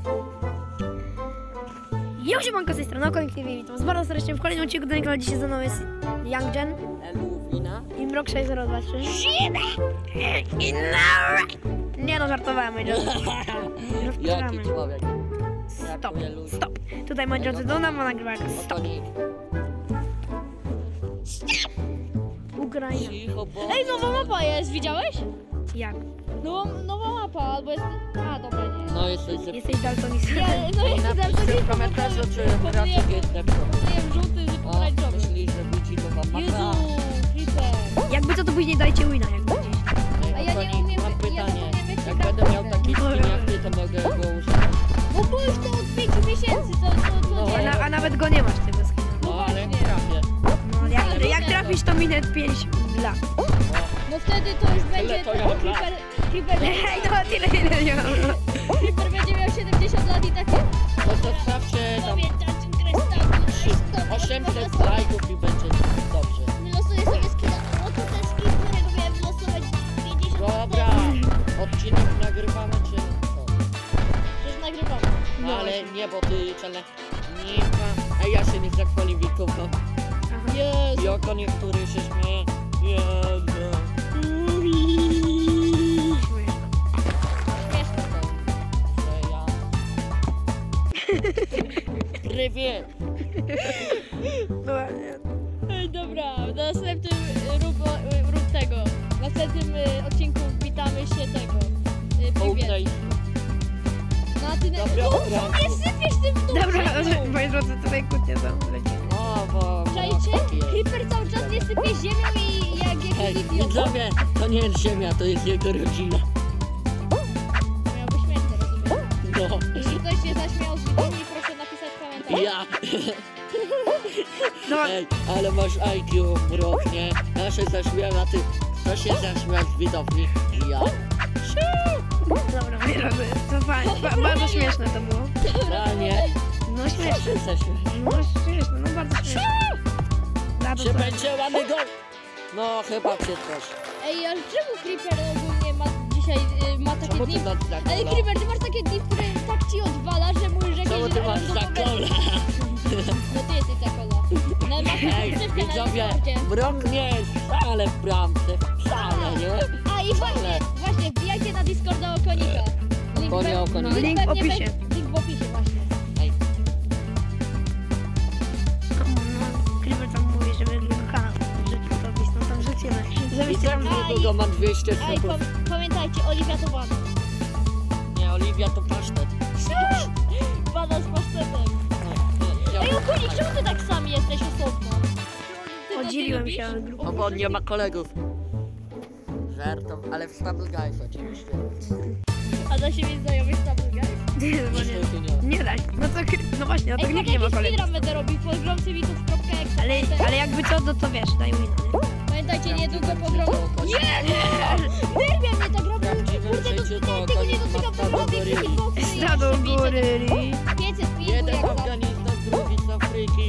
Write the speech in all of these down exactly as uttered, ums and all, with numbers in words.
Jo, siemanko, z tej strony Okonik T V, witam was bardzo serdecznie w kolejnym odcinku do niego. Dzisiaj ze mną jest Young Gen i Mrok sześć zero dwa trzy. Nie no, żartowałem, moi drodzy. Jaki człowiek? Stop, stop. Tutaj, moi drodzy, do nam nagrywa jako stop. Ukraina. Ej, nowa mapa jest, widziałeś? Jak? No, nowa mapa, albo jest... A, dobra, nie. No jesteś ze... Jesteś daltonistą. Ja, no jest Napiszcie w komentarzu, czy grafik jest lepszy. Powiem żółty, O, pomarańczowy. myślisz, że budzi nowa mapa? Jezu, Creeper. Jakby co, to później dajcie wina, jak będziecie. A ja nie Okonik, umiem- mam ja pytanie. nie umiem, jak się Jak gra będę w miał grę. taki skin jak ty, to mogę go użyć. No bo już to od pięciu miesięcy, to, to, to No, nie. A, na, a nawet go nie masz, tego skina. No ale właśnie. trafię. No, jak, jak trafisz, to minę pięć lat. No wtedy to już będzie... to ja mam Creeper, Creeper, Hej, no tyle, ile nie mam. Creeper będzie miał siedemdziesiąt lat i takie... No to sprawdźcie tam osiemset lajków i będzie dobrze. Wylosuję sobie skina. No to ten skin, którego miałem wylosować pięćdziesiąt lat Dobra, odcinek nagrywamy czy co? Przecież nagrywamy. No Ale właśnie. nie, bo ty czele nie ma. Ej, ja się nie zakwalifikował. Aha. Jezu. I oko niektóry się śmieje. Jezu. Śmieszno. Śmieszne. Że ja... Prywie. Dobra, nie. Ej, dobra, w następnym rób, rób tego. W następnym y, odcinku witamy się tego. Y, Połknę Privet. i... No a ty na... Dobra, O, dobra. nie sypiesz tym w dół. Dobra, moi drodzy, tutaj kłótnie są, lecimy. O, bo... Czajcie? taki jest. Creeper cały czas nie sypie ziemią i jak jakiś Hej, idiot. widzowie, to nie jest ziemia, to jest jego rodzina. Miałby śmieszne, rozumiem. No. Jeśli ktoś się zaśmiał z widowni, proszę napisać komentarz. Ja. No, Ej, ale masz I Q, mrok, nie? Ja się zaśmiałem, a ty... Kto się zaśmiał z widowni? Ja. dobra, moi drodzy, to fajnie, ba bardzo śmieszne to było. Realnie. No Ja śmieszne, się zaśmiałem. no śmieszne, no bardzo śmieszne. Da, to Czy co? będzie ładny gol? No, chyba cię też. Ej, ale czemu Creeper ogólnie ma dzisiaj, y, ma takie Czemu dni... ty masz za Ej, kola? Creeper, ty masz takie dni, w które tak ci odwala, że mówisz, że Czemu ty masz za kola? No ty jesteś za kola. No masz Ej, taką na widzowie, Discordzie. mrok nie jest wcale w bramce, wcale, nie? A i właśnie, właśnie, wbijajcie na Discorda Okonika. Link, Konia pe- Okonika. No, link w pewnie opisie. be- Link w opisie, właśnie. Ej, No, Creeper tam mówi, żeby jego kanał wrzucił to wis, no tam wrzucimy. Żebyście tam... widzę, niedługo mam dwieście Ej, subów. pam pamiętajcie, Oliwia to banan. Nie, Oliwia to pasztet. Banan z pasztetem. No, Ej, Okonik, czemu ty tak sam jesteś osobno? Ty to Oddzieliłem ty się od lubisz? grupy. No bo on nie ma kolegów. Żartów, ale w Stable Guys oczywiście. A da się mieć znajomych z Double Guys? Nie, no nie, Niestety nie. nie da się. No to, Cre- no właśnie, no to Ej, nikt tak nie ma jakiś kolegów. speedrun będę robił, pogromcy widzów kropka exe. Ale, ale jakby co, no to wiesz, daj wina, nie? Pamiętajcie, niedługo pogromcy... Nie! Nerwia mnie ta gra, bo Prawdziwym kurde, to życiu to ja tego nie Okonik dotykam, ma to robię kategorii. hitboxy i Stado jeszcze góry. pięćset pingu Jeden jak za... Afganistan, drugi z Afryki.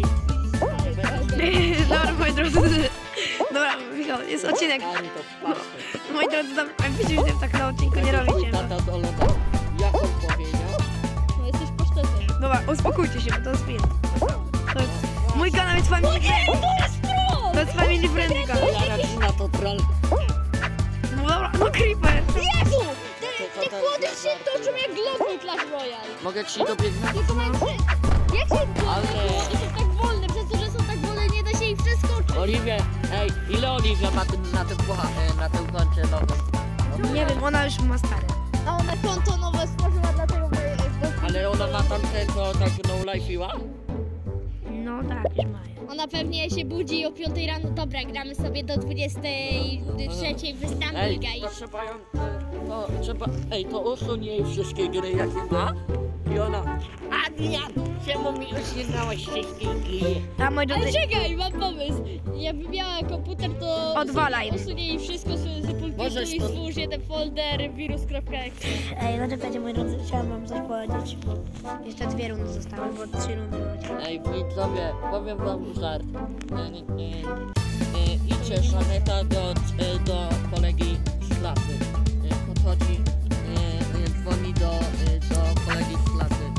Dobra, moi drodzy. Dobra, Michał, jest odcinek. Ari to pasztet. Moi drodzy, tam, jakbyście już tak na odcinku nie Twój robicie. No. tata to oglądał. Jak on powiedział? No jesteś pasztetem. Dobra, uspokójcie się, bo to jest film. To jest... Mój kanał jest family friendly. To jest pro! To jest family friendly kanał. Ja rodzina to troll. No dobra, no Creeper. Jezu! Te, To- to- te to- kłody to- się to- toczą jak globny Clash Royale. Mogę ci dobiegnąć? Tylko mam... Jak się Ale- kłody są tak wolne? Przez to, że są tak wolne, nie da się ich przeskoczyć. Oliwie, ej, ile Oliwia ma tym, na tym pucha, e, na tym koncie nowym? Nie wiem, ona już ma stare. A ona konto nowe stworzyła, dlatego... my- bo- Ale ona ma tam te, co tak no lifeiła? No tak, już mają. Ona pewnie się budzi o piątej rano. Dobra, gramy sobie do dwudziestej trzeciej w Istanbul, Ej, to guys. trzeba ją, to trzeba, ej, to usuń jej wszystkie gry, jakie ma. I ona, Adrian, czemu mi usunąłeś wszystkie gry? A moi Ale drodzy, czekaj, mam pomysł. Jakby miała komputer, to Odwalaj. usunie- usunie jej wszystko z z pulpitu Możesz i to- stwórz jeden folder wirus.exe. ej, zaczekajcie, moi drodzy, chciałam wam coś powiedzieć. Jeszcze dwie rundy zostały, bo trzy rundy macie. Ej, widzowie, powiem wam żart. E, e, e, idźcie Żaneta do, e, do kolegi z klasy. E, podchodzi, e, e, dzwoni do, e, do kolegi z klasy.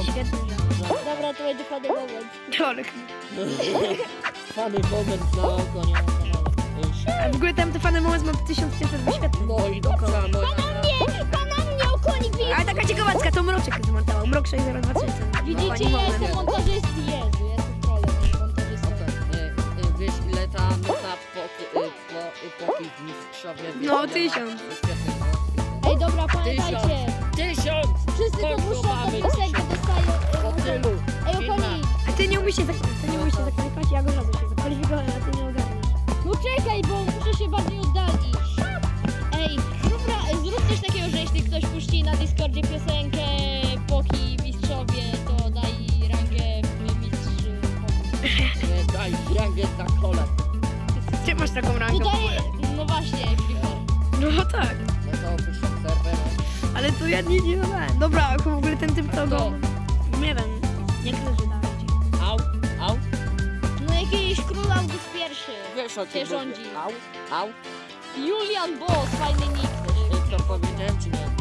Świetny żart. Dobra, to będzie fajny moment. Czorek. Fany moment na ogonie na kanale. A w ogóle tam to fany moment ma tysiąc pięćset wyświetleń. No i dobrze, no i... Nie, pana mnie okonik wie. Ale taka ciekawostka, to Mroczek zmontował. Mrok sześć zero dwa trzy. Widzicie, ja jestem montażysty. Jezu, ja jestem trolem, a nie montażystą. Okej, y, y, wiesz ile ta nuta poki, y, po, poki w mistrzowie... wiesz, No, ile ma tysiąc. wyświetleń, no? Ej, dobra, pamiętajcie. Tysiąc! Wszyscy to Końcu puszczą mamy tę piosenkę, tysiąc. dostają... Po e, tylu. Ej, okonik. A ty nie umiesz się zakwalifikować, ty nie umiesz się zakwalifikować, ja go żadę się zakwalifikowałem, a ty nie ogarniasz. No czekaj, bo muszę się bardziej oddalić. Ej, zrób, ra- zrób coś takiego, że jeśli ktoś puści na Discordzie piosenkę Poki Mistrzowie, to daj rangę w mistrz Poki. Nie, daj rangę za kolę. Ty masz taką To rangę. daj... No właśnie, Creeper. No tak, No to opuszczam serwer. ale to ja nie nie dałem. Dobra, w ogóle ten typ co go... Nie wiem, nie chcę, że dajecie. Au, au. No jakiś król August pierwszy. Wiesz o Cię tym rządzi. mówię. Au, au. Julian Boss, fajny nick. Wiesz co powiedziałem czy nie?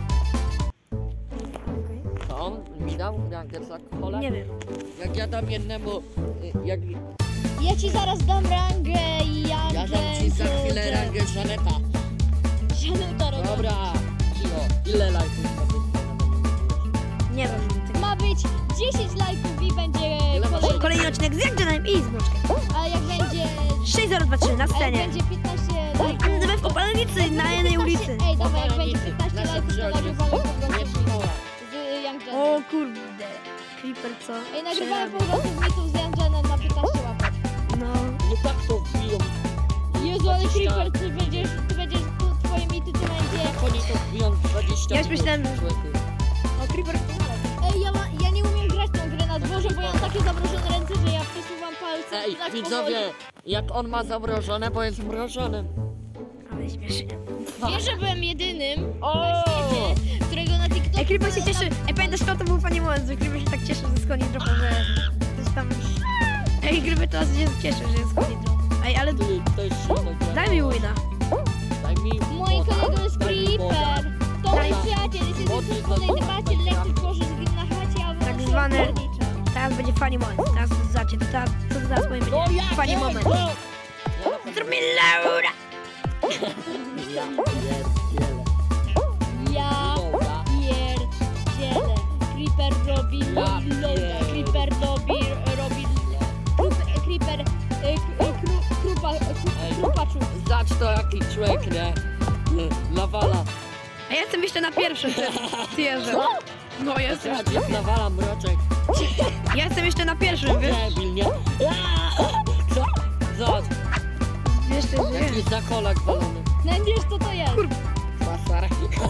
To on mi dał rangę za kolę? Nie wiem. Jak ja dam jednemu... y, Jak Ja ci zaraz dam rangę i ja dam ci za chwilę rangę Żaneta. Żaneta robię. Dobra, Cio, ile lajków ma być? Nie wiem. Ty... Ma być dziesięć lajków i będzie Ile masz? kolejny. Kolejny odcinek z Jankgenem i z Mroczkiem. A jak będzie... sześć zero dwa trzy na A jak scenie. będzie piętnaście lajków... W Opalenicy, na jednej ulicy. Ej, dobra, jak będzie piętnaście lajków, to nagrywamy powroty Nie szkoła. z Young Jenem. O kurde. Creeper co? Ej, nagrywamy Przerabiam. powroty z mitów z Young Jenem na piętnaście łapek. No. Nie tak to wbiją. Jezu, ale Creeper, ty będziesz, ty będziesz, tu, twoje mity to będzie... Jak oni to wbiją dwadzieścia Ja już myślałem, że- człowieku. O, Creeper w finale. Ej, ja, ma, ja nie umiem grać tą grę na dworze, bo ja mam takie zamrożone ręce, że ja przesuwam palce. Ej, i tak widzowie, jak on ma zamrożone, bo jest mrożonym. Ale śmiesznie. powoli. Wiesz, że byłem jedynym O! na świecie, którego na TikToku... Ej, Creeper się cieszy. Ej, pamiętasz to? To był fajny moment, że Creeper się tak cieszył ze skoni dropa, że coś tam... Ej, Creeper teraz się cieszył, że jest skoni dropa. Ej, ale Ty, to jest silno. daj mi wina. Daj mi Moi moda. kolegą jest Daj mi moda. Creeper. To mój Moda. przyjaciel, jest Moda. w wspólnej debacie, lekki tworzy z gry na chacie, a wy Tak na zwany- serwerze. Teraz będzie funny moment. Teraz zacie, to teraz, co to teraz powiem, No będzie ja funny wiem, moment. no. Zrób mi Laura! Ja pierdzielę. Ja Moda. pierdzielę. Creeper robi Ja loada. pierdzielę. Creeper robi, robi... Creeper, Creeper, e, k- e, kru, krupa, Ej. kru, krupaczu. Zacz to jaki człowiek, nie? Lawala. A ja jestem jeszcze na pierwszym, ty, ty Jerze. No, ja jestem, Zacz jak lawala mroczek. ja jestem jeszcze na pierwszym, wiesz? Debil, nie? Co? Zacz, Jeszcze żyję. jaki zakolak walony. No nie wiesz co to jest. Kurwa. Pasar.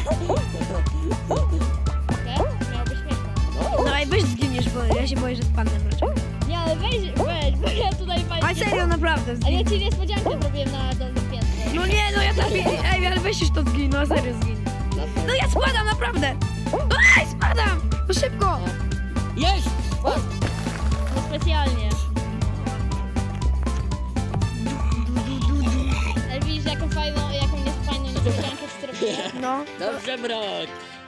Nie? Miało być śmieszne. No i weź zginiesz, bo ja się boję, że spadnę mroczek. Nie, ale weź, weź, bo ja tutaj Ale fajnie... serio, naprawdę, Ale zgin. ja ci niespodziankę zrobiłem na dolnym piętrze. No nie, no ja tak, ej, ale weź już to zgin, no serio zgin. No ja spadam, naprawdę! Ej, spadam! No szybko! Jest! Spadł. No specjalnie. Ale widzisz jaką fajną, jaką niefajną niespodziankę ci zrobiłem? No. Dobrze, mrok.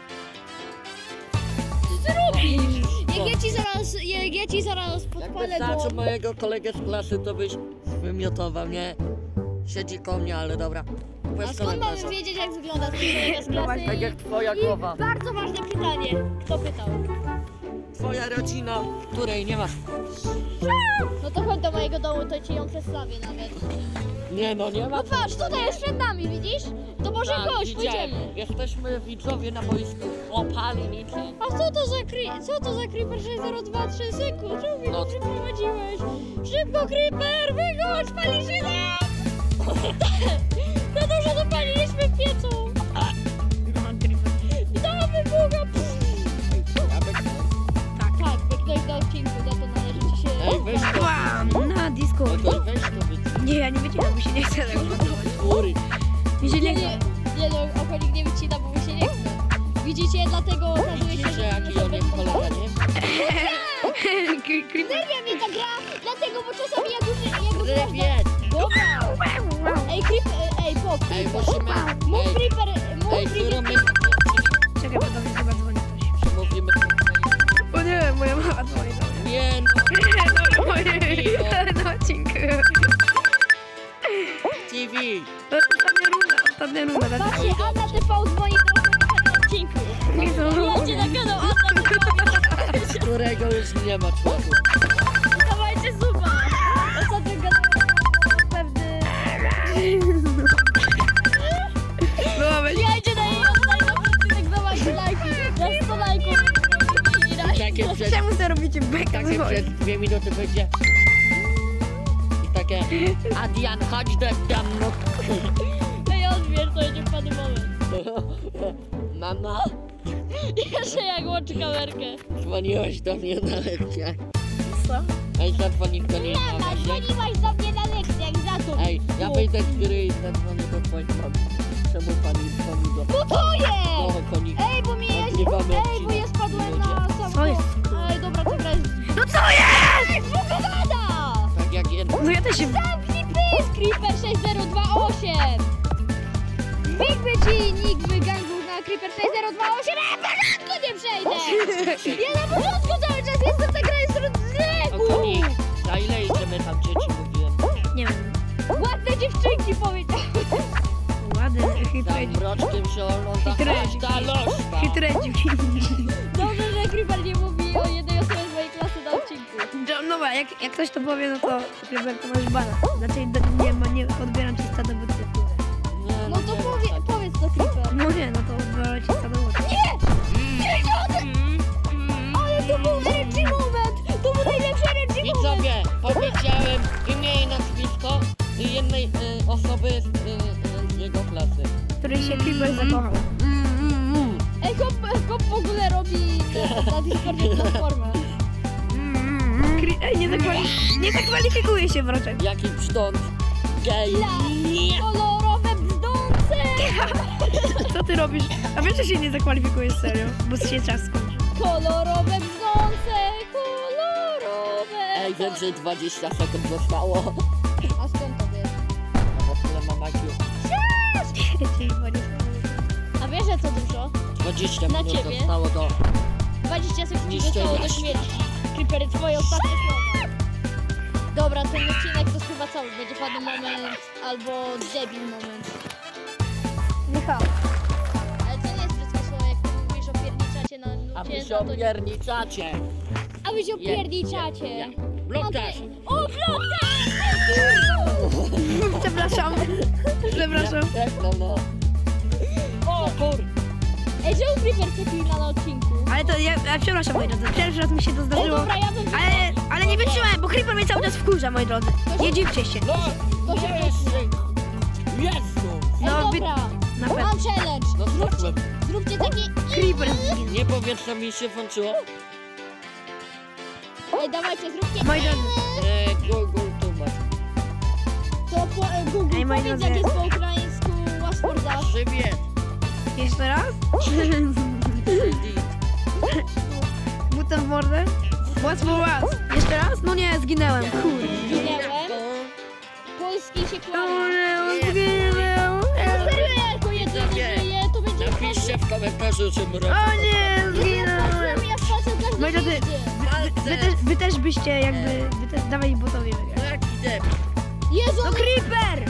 Jak ja ci zaraz, jak ja ci zaraz Jakby podpalę zaczął do... mojego kolegę z klasy, to byś wymiotował, nie? Siedzi koło mnie, ale dobra. A Bez skąd mamy komentarza. wiedzieć jak wygląda twój kolega z klasy? Tak jak twoja I głowa. bardzo ważne pytanie. Kto pytał? Twoja rodzina, której nie masz. No to chodź do mojego domu, to ci ją przedstawię nawet. Nie no, nie ma. No patrz, tutaj jest przed nami, widzisz? To może Tak, chodź, widziałem. pójdziemy. Jesteśmy widzowie na boisku. Opali niczy. A co to za kri... co to za Creeper sześć zero dwa trzy synku? Czemu mnie No. tu przyprowadziłeś? Szybko Creeper, wychodź, pali się nam! Za dużo dopaliliśmy w piecu! I to wybucha! Ja bym... Tak, jak ktoś do odcinku, za to należy ci się... Ej, weź to. Bam! Na Discord. Okej, weź to wycinaj. Nie, ja nie wycinam, mi się nie chce tego montować. Góry. Mi się Nie, nie nie, chce. nie no, okolik nie wycina, bo mu się nie chce. Widzicie, dlatego okazuje się, Widzicie, że... jaki on jest kolega, nie? Creeper. Nerwia mnie ta gra, dlatego, bo czasami jak już... Jak już można... Rybiec. Dobra! Ej, Creeper, ej, pop, Ej, Creeper. musimy... Mów Ej, Creeper, mów ej, Creeper. którą my... Czekaj, bo do mnie chyba dzwoni ktoś. Mówimy... O nie! Nie no, Na odcinku. T V. Ostatnia runda, ostatnia runda. na Patrzcie, Anna T V dzwoni do osoby na odcinku. Wbijajcie na kanał Anna T V. Którego już nie ma członku. Dawajcie suba. Ostatnio gadałem pewny... Byłabyś. Wbijajcie na jej ostatni odcinek, dawajcie lajki. Za sto lajków. Takie przed, Czemu to robicie beka? takie przez dwie minuty będzie. I takie, Adrian, chodź do domu. Ej, odbierz, to będzie padły moment. Mama, Jeszcze jak łączy kamerkę. dzwoniłaś do mnie na lekcjach. Co? Ej, zadzwonił do niej na Mama, lekcjach. dzwoniłaś do mnie na lekcjach, za to. Ej, ja wyjdę z gry i zadzwonię do twojej mamy. Czemu pani dzwoni do... No co jest? Do konika. Ej, bo mi jest... Nagrywamy Ej, bo ja spadłem na sam Co jest? Ej, dobra, to gra jest... No co jest? Ej, co to gada? Tak jak jeden. No ja też się... Zamknij pysk, Creeper sześć zero dwa osiem! Wbijmy ci nick w gangu na Creeper sześć zero dwa osiem, a na początku nie przejdę! Ja na początku cały czas jestem, ta gra jest od O zleku! konik, za ile idziemy tam dzieci mówiłem? Nie wiem. Ładne dziewczynki powiedział! Ładny, Za chytry. mroczkiem się ogląda Chytre. każda lożka. Chytre dziwki. Dobrze, że Creeper nie mówi o jednej osobie z mojej klasy na odcinku. No dobra, jak, jak ktoś to powie, no to chyba to masz bana. Znaczy do- nie, ma- nie odbieram ci stado buty. Nie, No to nie, powie, tak. powiedz to Creeper. No nie, no to odbiorę ci stado buty. Nie! Nie, nie, ale to był R N G moment! To był najlepszy R N G moment! Widzowie, powiedziałem imię i nazwisko jednej y, osoby z, y, y, z jego klasy. Który się Creeper zakochał. Ej, kop, kop w ogóle robi na, na Discordzie platformę. Kri- Ej, nie, zakwali- nie zakwalifikuje się wroczek. Jaki brzdąc. Gej. La, kolorowe brzdące! Co ty robisz? A wiesz, że się nie zakwalifikujesz serio? Bo się czas skończy. Kolorowe brzdące, kolorowe! Ej, więcej dwadzieścia sekund zostało. A skąd to wiesz? A w ogóle mam I Q. A wiesz, że co dużo? dwadzieścia Na minut ciebie? zostało do... dwadzieścia sekund Niszczenia. zostało do śmierci. Creepery, twoje ostatnie słowa. Dobra, ten odcinek to chyba cały. Będzie padł moment albo debil moment. Michał. Ale to nie jest brzydkie słowo, jak ty mówisz opierniczacie na A nucie, wy się no to... opierniczacie. A wy się opierniczacie! Ja. Blok też. O, blok Przepraszam. Przepraszam. Jak no no. O kur... Ej, czemu Creeper przeklinał na odcinku? Ale to ja, ja przepraszam, moi drodzy. Pierwszy raz mi się to Ej, zdarzyło. dobra, ja bym... Ale, ale nie wytrzymałem, bo Creeper mnie cały czas wkurza, moi drodzy. Nie dziwcie się. No, To się jeszcze. Jezu. Ej, No, wy- dobra, Na pewno. mam challenge. No Zróbcie, zróbmy. zróbcie taki... Creeper zginął. Nie powiedz, co mi się włączyło. Ej, dawajcie, zróbcie... Moi drodzy. Eee, Google tłumacz. To po, e, Google, Ej, moi powiedz drodzy. jak jest po ukraińsku Łasforda. Przywiet. Jeszcze raz? Przywiet. Butem w mordę? What's for us? Jeszcze raz? No nie, zginęłem. Kurde. Zginęłem. Polski się kłamie. Kurde, zginęłem. Serio, jako jedyny Widzowie, żyje, to będzie... Napiszcie w komentarzu, że mroczek. O nie, zginęłem. Patrzyłem, ja spacę każdy Moi drodzy, jeździe. wy, wy, też, wy też byście jakby... Wy też, dawaj botowi wygrać. No jaki debil. Jezu, No Creeper!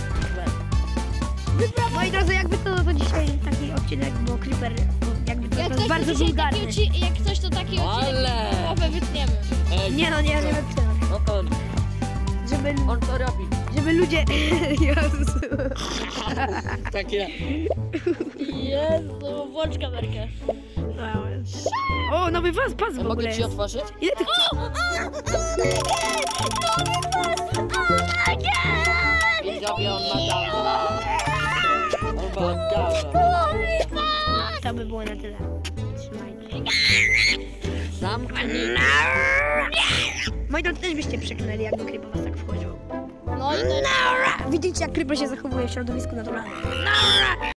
Moi drodzy, jakby to, to dzisiaj taki odcinek, bo Creeper bo jakby to, jak to ktoś jest bardzo to dzisiaj wulgarny. taki odci- jak ktoś to taki odcinek, Ale. połowę wytniemy. Ej, Nie no, nie, nie wyprzedzam. no on, Żeby, on to robi. żeby ludzie... Jezus. Takie. Jezu, włącz kamerkę. O, nowy pas, pas w A mogę ogóle ci jest. otworzyć? Ile tych... Widzowie, on ma dawno. On ma dawno. To by było na tyle. Trzymajcie. Zamknij. Moi drodzy, też byście przeknęli, jakby Creeper was tak wchodził. No i to Widzicie, jak Creeper się zachowuje w środowisku naturalnym.